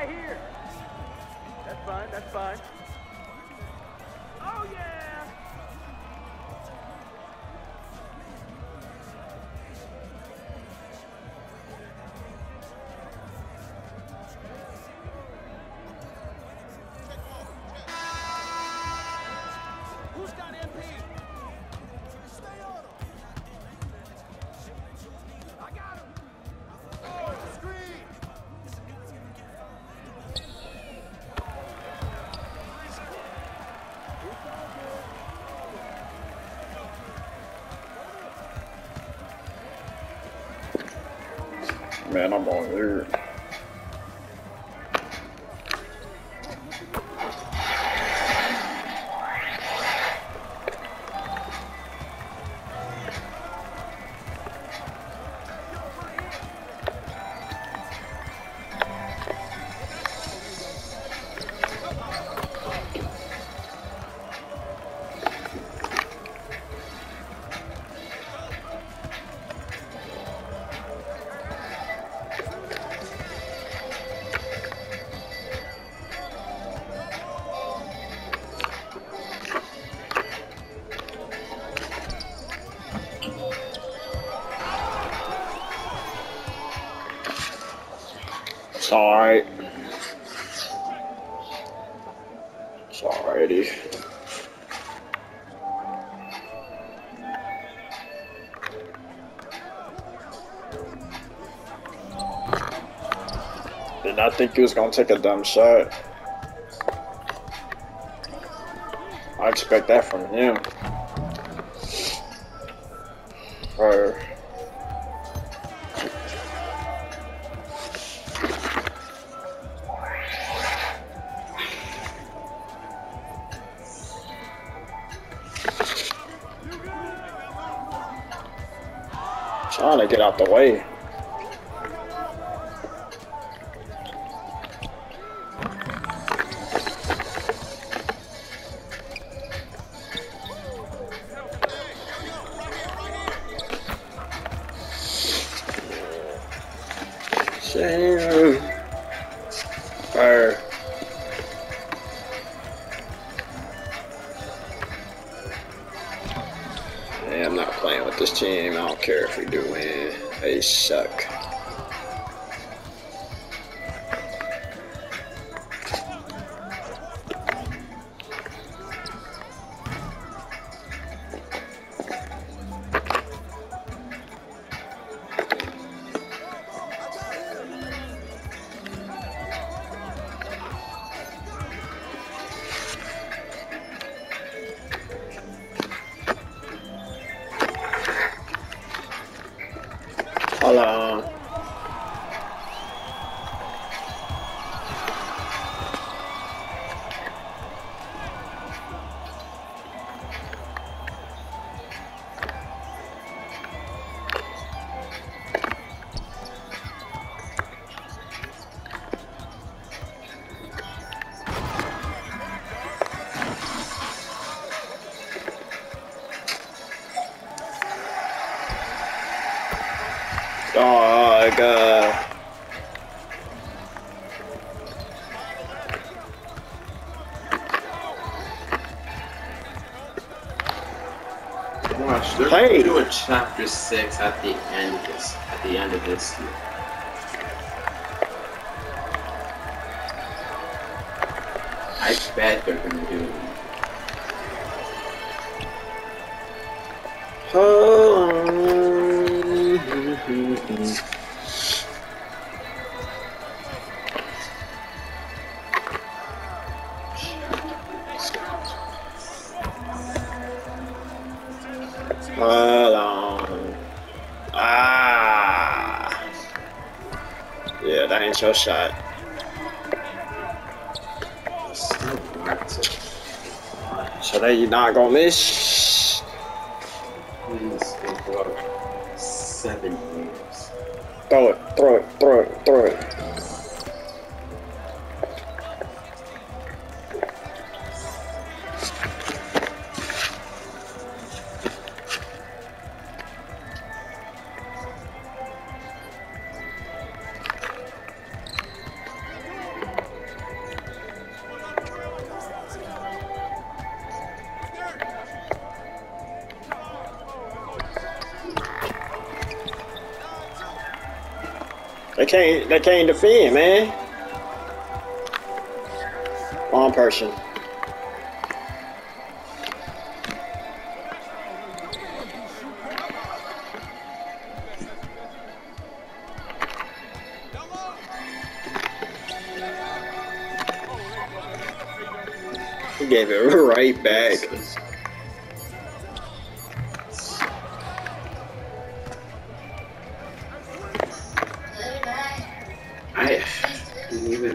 right here. That's fine, that's fine. Oh, yeah! Who's got MP? Stay on him. I got him. Oh, screen. Man, I'm on here. It's alright. It's alrighty. Did not think he was gonna take a dumb shot. I expect that from him. Or trying to get out the way. Damn. Fire. Yeah, I'm not playing with this team. I don't care if we do win. They suck. Hold on. Oh, God. Watch, they're Hey. doing chapter 6 at the end of this. At the end of this year. I bet they're gonna do it. Hold on. Ah. Yeah, that ain't your shot. Still hard to So they not gonna miss. please for 7 years. Throw it, throw it, throw it, throw it. They can't defend, man. One person. He gave it right back. I didn't even.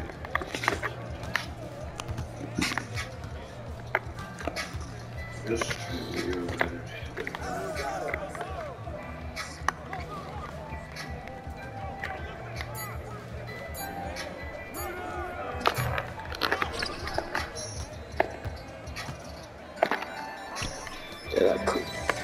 Yeah, cool.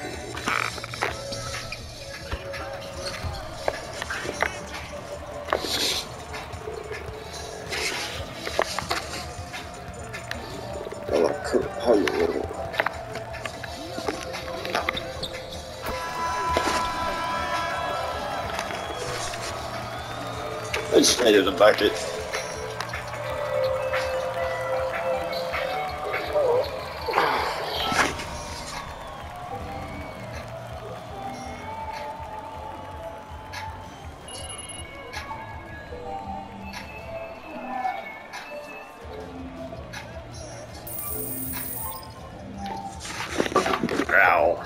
I just needed a bucket. Ow.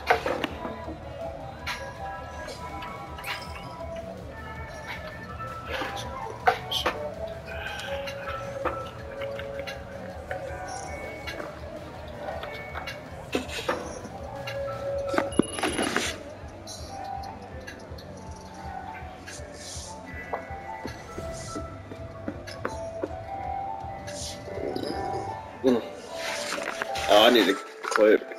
Oh, I need to clip.